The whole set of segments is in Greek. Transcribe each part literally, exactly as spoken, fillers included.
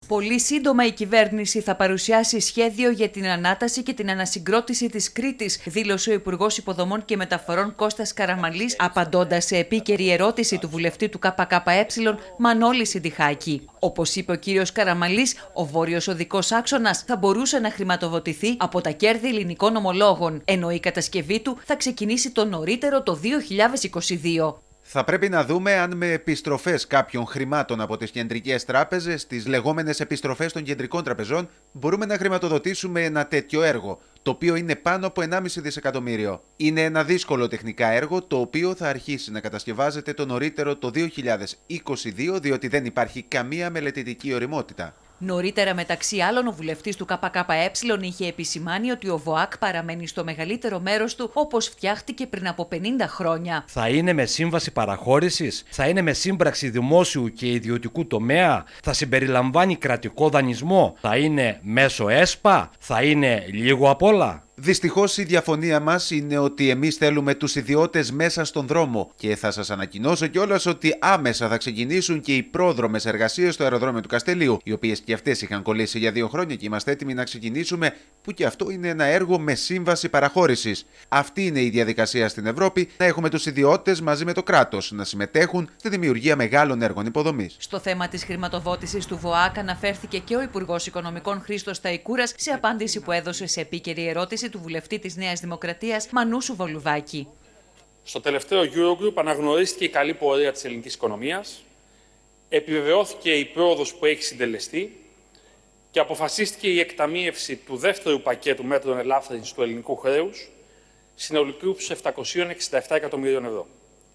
Πολύ σύντομα η κυβέρνηση θα παρουσιάσει σχέδιο για την ανάταση και την ανασυγκρότηση της Κρήτης, δήλωσε ο Υπουργός Υποδομών και Μεταφορών Κώστας Καραμανλής, απαντώντας σε επίκαιρη ερώτηση του βουλευτή του ΚΚΕ Μανώλη Συντιχάκη. Όπως είπε ο κύριος Καραμανλής, ο βόρειος οδικός άξονας θα μπορούσε να χρηματοδοτηθεί από τα κέρδη ελληνικών ομολόγων, ενώ η κατασκευή του θα ξεκινήσει το νωρίτερο το δύο χιλιάδες είκοσι δύο. Θα πρέπει να δούμε αν με επιστροφές κάποιων χρημάτων από τις κεντρικές τράπεζες, τις λεγόμενες επιστροφές των κεντρικών τραπεζών, μπορούμε να χρηματοδοτήσουμε ένα τέτοιο έργο, το οποίο είναι πάνω από ενάμιση δισεκατομμύριο. Είναι ένα δύσκολο τεχνικά έργο, το οποίο θα αρχίσει να κατασκευάζεται το νωρίτερο το δύο χιλιάδες είκοσι δύο, διότι δεν υπάρχει καμία μελετητική ωριμότητα. Νωρίτερα, μεταξύ άλλων, ο βουλευτής του ΚΚΕ είχε επισημάνει ότι ο ΒΟΑΚ παραμένει στο μεγαλύτερο μέρος του όπως φτιάχτηκε πριν από πενήντα χρόνια. Θα είναι με σύμβαση παραχώρησης, θα είναι με σύμπραξη δημόσιου και ιδιωτικού τομέα, θα συμπεριλαμβάνει κρατικό δανεισμό, θα είναι μέσω ΕΣΠΑ, θα είναι λίγο απ' όλα. Δυστυχώς η διαφωνία μας είναι ότι εμείς θέλουμε τους ιδιώτες μέσα στον δρόμο και θα σας ανακοινώσω κιόλας ότι άμεσα θα ξεκινήσουν και οι πρόδρομες εργασίες στο αεροδρόμιο του Καστελείου, οι οποίες και αυτές είχαν κολλήσει για δύο χρόνια και είμαστε έτοιμοι να ξεκινήσουμε, που και αυτό είναι ένα έργο με σύμβαση παραχώρησης. Αυτή είναι η διαδικασία στην Ευρώπη, να έχουμε τους ιδιώτες μαζί με το κράτος να συμμετέχουν στη δημιουργία μεγάλων έργων υποδομής. Στο θέμα της χρηματοδότησης του ΒΟΑΚ αναφέρθηκε και ο Υπουργός Οικονομικών Χρήστος Σταϊκούρας σε απάντηση που έδωσε σε επίκαιρη ερώτηση του βουλευτή της Νέας Δημοκρατίας Μανούσου Βολουδάκη. Στο τελευταίο Eurogroup αναγνωρίστηκε η καλή πορεία της ελληνικής οικονομίας, επιβεβαιώθηκε η πρόοδος που έχει συντελεστεί και αποφασίστηκε η εκταμείευση του δεύτερου πακέτου μέτρων ελάφρυνσης του ελληνικού χρέους συνολικού ύψους επτακόσια εξήντα επτά εκατομμυρίων ευρώ.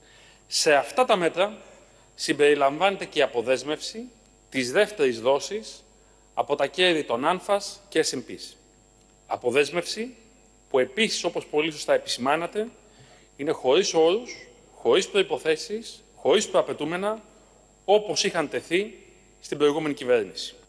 Σε αυτά τα μέτρα συμπεριλαμβάνεται και η αποδέσμευση της δεύτερης δόσης από τα κέρδη των ΑΝΦΑΣ και Ες εμ Πις. Αποδέσμευση που επίσης, όπως πολύ σωστά επισημάνατε, είναι χωρίς όρους, χωρίς προϋποθέσεις, χωρίς προαπαιτούμενα, όπως είχαν τεθεί στην προηγούμενη κυβέρνηση.